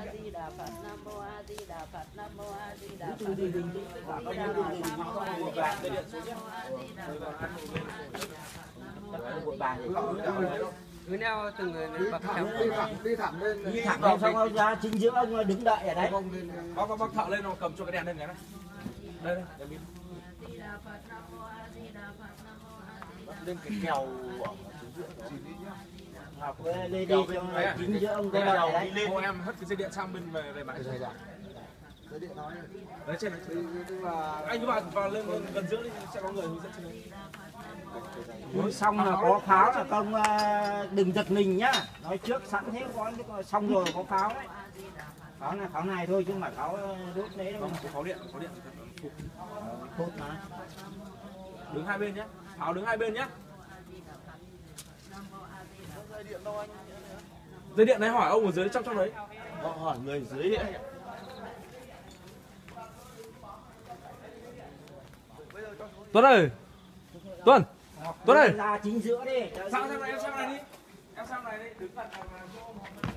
Di Đà Phật, Nam Mô A Di Đà Phật, Nam Mô A Di Đà Phật. Cứ neo từng người bậc theo. Đi thẳng lên. Đi thẳng lên xong ông ra chính giữa ông đứng đợi ở đấy. Bác thợ lên, nó cầm cho cái đèn lên cái này. Đây đây, lên cái kèo Đi cho chính giữa ông đợi ở đấy. Ô em hất cái dây điện sang bên về bãi dây điện nói đấy trên này. Anh các bạn vào lên gần giữa đi sẽ có người hướng dẫn trên Xong là có pháo là công đừng giật mình nhá. Nói trước sẵn thế có xong rồi có pháo đấy. Pháo này thôi chứ không phải pháo đốt đấy đâu. pháo điện Phốt mà. Đứng hai bên nhé. Pháo đứng hai bên nhé. Dây điện này hỏi ông ở dưới trong đấy. Họ hỏi người dưới đấy. Tuấn ơi. Tuấn ơi. Ra chính giữa đi. Sang này, em sang này đi. Em sang này đi, đứng gần chỗ ông.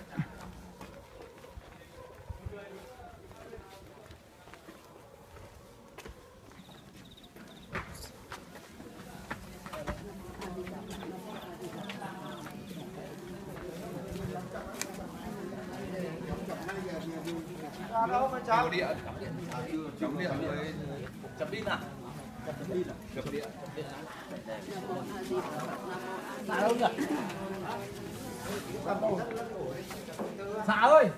Đâu mà chấm điện. Chấm điện với chấm pin à? Chấm điện. Xa đâu nhỉ? Xã ơi.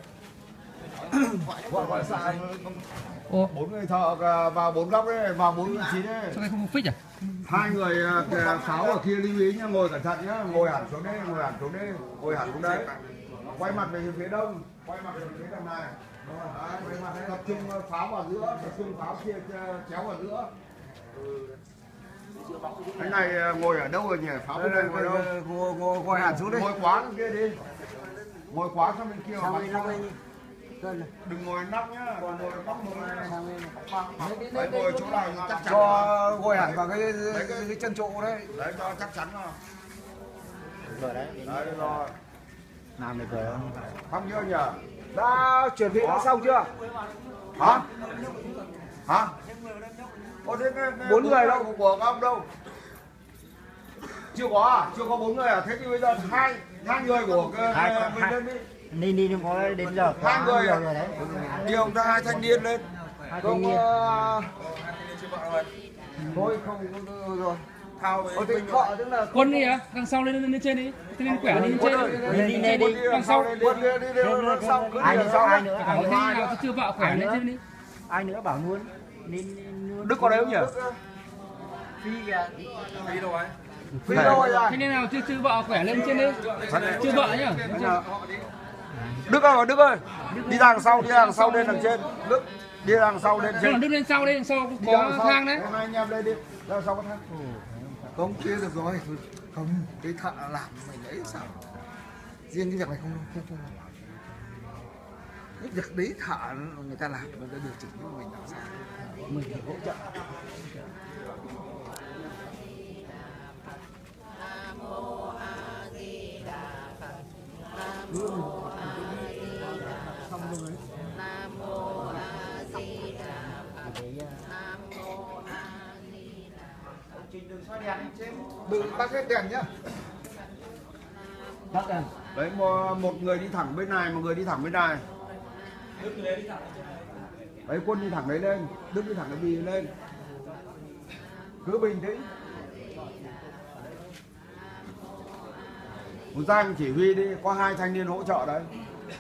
Gọi xa. 4 người thợ vào 4 góc đấy, vào 4 vị trí đấy. Sao không phích à? 2 người pháo ở kia lưu ý nhá, ngồi cẩn thận nhá, ngồi hẳn xuống đây, ngồi hẳn xuống đấy. Quay mặt về phía đông, quay mặt về phía đằng này. Đấy, quay mặt tập trung pháo vào giữa, tập trung pháo kia chéo vào giữa. Cái này ngồi ở đâu rồi nhỉ? Pháo bên đây ngồi đâu? Ngồi hẳn xuống đây. Ngồi quá bên kia đi. Ngồi quá sang bên kia mà bắn sang. Đừng ngồi nóc nhá, ngồi nóc ngồi. Ngồi chỗ này chắc chắn. Cho ngồi hẳn vào cái chân trụ đấy. Đấy cho chắc chắn vào. Rồi đấy. Đấy rồi. Làm được rồi không? Xong chưa nhỉ? Đã chuẩn bị đã xong chưa? Hả? Hả? Có thế 4 người đâu của các ông đâu? Chưa có à? Chưa có 4 người à? Thế thì bây giờ hai người của mình lên đi. Đi có đến giờ. 2 người rồi đấy. điều ra 2 thanh niên lên. Không thôi không rồi. Thao với thợ tức là Quân đi à? Đằng sau lên trên đi. Lên quẻ lên trên đi. Đi. Đằng sau. Quân đi sau. Ai nữa? Cả thế nào chưa vợ khỏe lên trên đi. Ai nữa bảo luôn. Đức có đấy không nhỉ? Phi kìa. Phi đâu ấy? Phi đâu rồi? Thế nên nào chưa vợ khỏe lên trên đi. Chưa vợ nhá. Đức ơi, đi ra đằng sau lên đằng trên. Đức đi ra đằng sau lên trên. Đức lên sau đi, đằng sau có thang đấy. Hôm nay anh em lên đi, ra sau có thang. Không kia được rồi, không cái thợ làm mình ấy sao? Riêng cái việc này không. Cái việc đấy thợ người ta làm người ta điều chỉnh cho mình làm sao? Mình phải hỗ trợ. Đừng tắt hết đèn nhá. Tắt đèn. Đấy một người đi thẳng bên này, một người đi thẳng bên này. Đấy Quân đi thẳng đấy lên, Đức đi thẳng cái bì lên. Cứ bình tĩnh. Một Giang chỉ huy đi, có 2 thanh niên hỗ trợ đấy.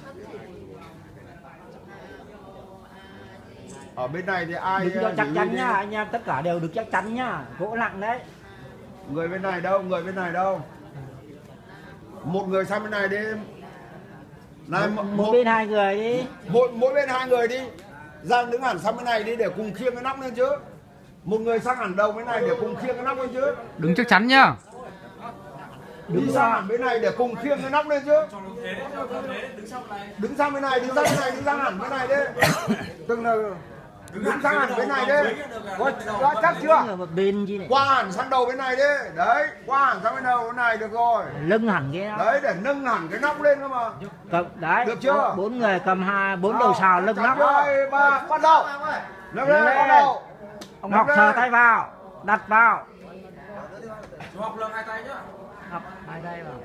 Ở bên này thì ai Đứng cho chắc chắn nhá, anh em tất cả đều được chắc chắn nhá. Gỗ nặng đấy. Người bên này đâu? Một người sang bên này đi. Này, một bên 2 người đi. Mỗi bên 2 người đi. Giang đứng hẳn sang bên này đi để cùng khiêng cái nóc lên chứ. Một người sang hẳn đầu bên này để cùng khiêng cái nóc lên chứ. Đứng chắc chắn nhá. Đi sang hẳn bên này để cùng khiêng cái nóc lên chứ. Đứng sang bên này, đứng sang hẳn bên này đi. Từng là Đứng sang hẳn bên này đi. Đã chắc chưa? ở một bên chứ này. Qua hẳn sang đầu bên này đi. Đấy, qua hẳn sang bên đầu bên này được rồi. Lưng hẳn cái đó. Đấy, để nâng hẳn cái nóc lên cơ mà. Đấy. Được chưa? 4 người cầm 4 đầu sào lưng nóc. 2, 3, bắt đầu. Nâng lên, bắt đầu. Ông Ngọc sờ tay vào, đặt vào. Chú học lưng hai tay nhá. Ngọc hai tay vào.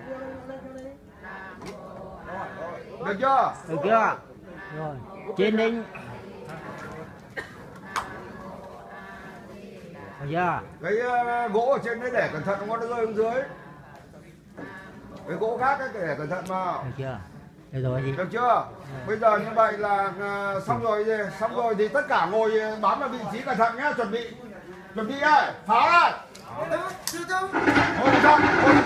Được chưa? Được chưa? Rồi, trên đinh. Được chưa? Cái gỗ ở trên đấy để cẩn thận nó rơi xuống dưới. Cái gỗ khác ấy để cẩn thận vào. Được chưa? Được rồi gì? Được chưa? Bây giờ như vậy là xong rồi thì tất cả ngồi bám vào vị trí cẩn thận nhá, chuẩn bị đây, pháo đây. Ngồi trong.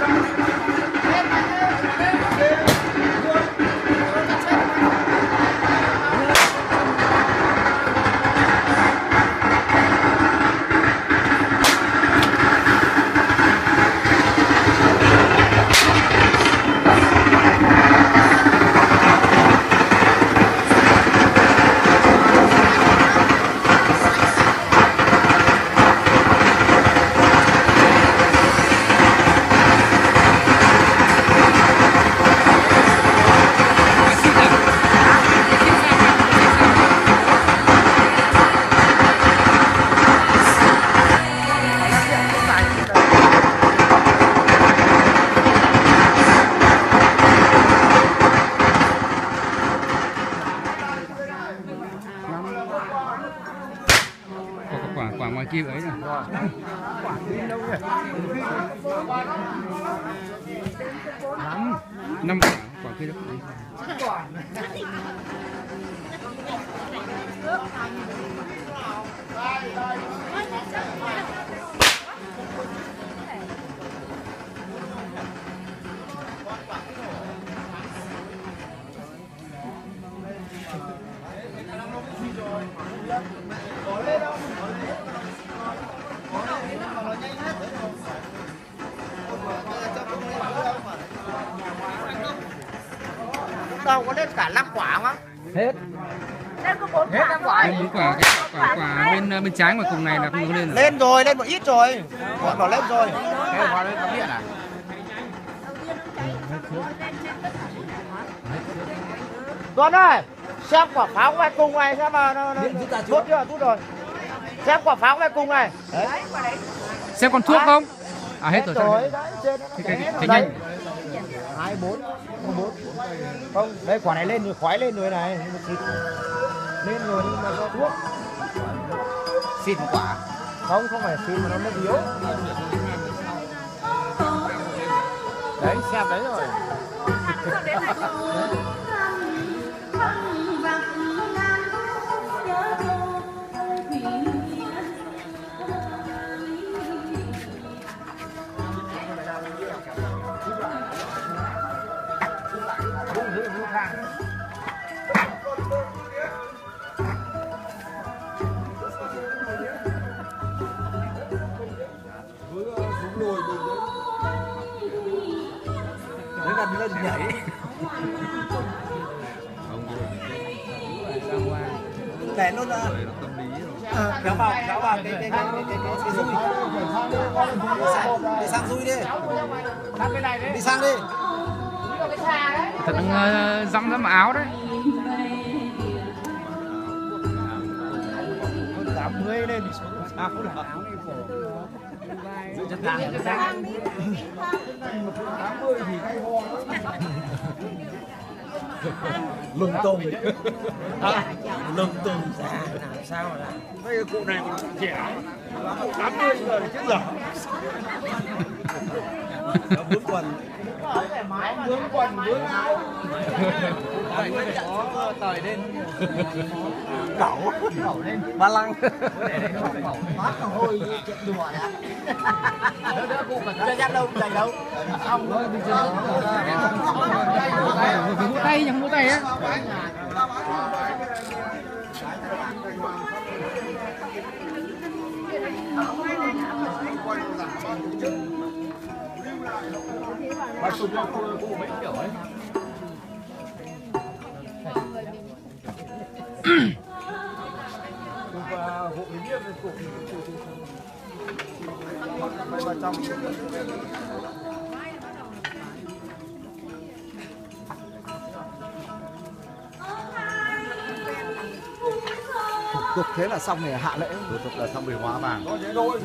quả ngoài kia ấy này. Năm quả kia đó. Đâu có đến cả 5 quả không? Hết. Đây có 4 quả. Bốn quả, quả bên trái mà cùng này là không có lên. Lên rồi, lên một ít rồi. Bọn bảo lên rồi. Thế qua đây cắm điện à? Tuấn ơi, xem quả pháo ngoài cùng này xem mà nó tốt chưa? Tốt rồi. Xem quả pháo ngoài cùng này. Đấy. Xem còn thuốc không? À hết rồi. Đấy, Thế nhanh. 24, 4. Không, đây quả này lên rồi, khói lên rồi này. Lên rồi nhưng mà do thuốc. Xịn quả. Không phải xịn mà nó yếu. Đấy, xem đấy rồi. Đấy là lên nhảy. Để luôn à. Kéo vào cái rui. Đi sang rui đi. Đi sang đi. Thật đang dăm áo đấy. 80 lên thì xuống sao cũng được. Giữ chân thang. 80 thì hay ho lắm. Lùng tùng. Lùng tùng già làm sao là. Đây cụ này còn trẻ. 80 rồi chết dở. Nó vướng quần. Vướng quần, vướng áo. Tời lên. Cẩu lên. Ba lăng. Phát là hôi chuyện đùa đấy. Đỡ cụ còn chơi giáp đâu, giày đâu. Xong rồi đi chơi. Mũ tay nhầm mũ tay á. Bà sụp vào cụ mấy kiểu ấy. Bay vào trong. Thủ tục thế là xong rồi hạ lễ. Thủ tục là xong rồi hóa vàng. Thế thôi.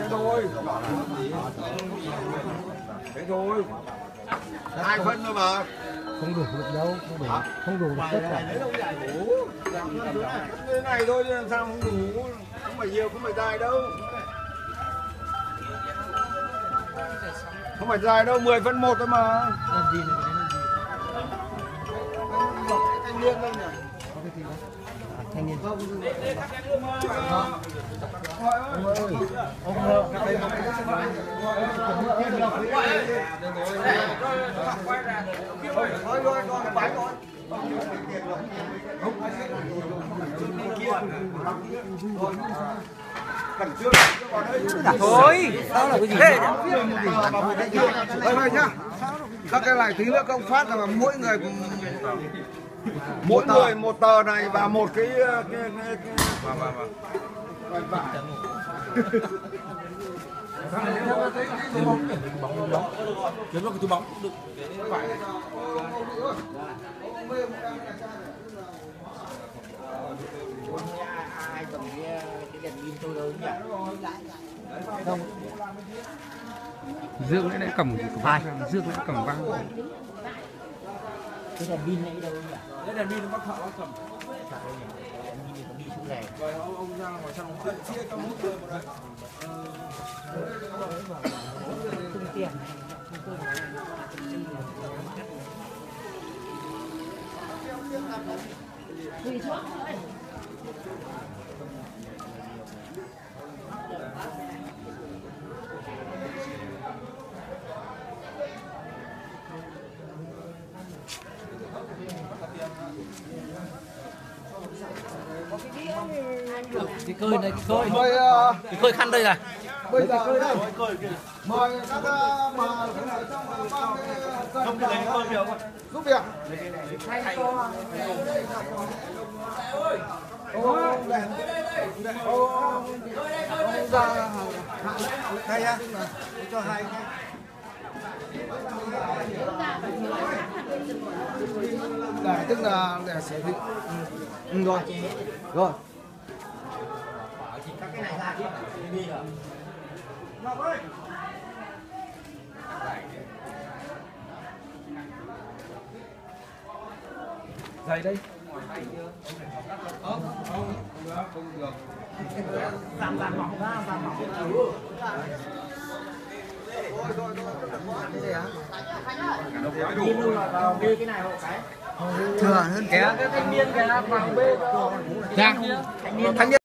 Thế thôi. 2 phân thôi mà. Không đủ được đâu, không đủ được tất cả. Cái này thôi chứ làm sao không đủ. Không phải nhiều, không phải dài đâu. Không phải dài đâu, 10 phân 1 thôi mà. Làm gì này? Thanh niên đâu nhỉ? Thanh niên. Thôi, sao là cái gì thế nhỉ? Thôi nhá. Các cái này tí nữa công phát là mỗi người một tờ này và một cái Kiếm vào cái túi bóng đựng phải. Ai cầm cái đèn pin tôi đâu nhỉ? Không. Dương lại cầm vai, Dương lại cầm vai. Cái đèn pin này đâu nhỉ? Cái đèn pin nó bác thợ bác cầm. Đi xuống này. Rồi ông ra ngoài trong chia cho mỗi người một đấy. Không tiền. Cái cơi này, cái cơi. mời Cái cơi khăn đây này. bây giờ mời các mà không cái đấy cơi việc giúp việc. Đây nhá, cho 2 cái. Để tức là để sẽ bị rồi. Rồi. Dày đây. Thừa hơn Cái thanh niên cái vào bên. Thanh niên.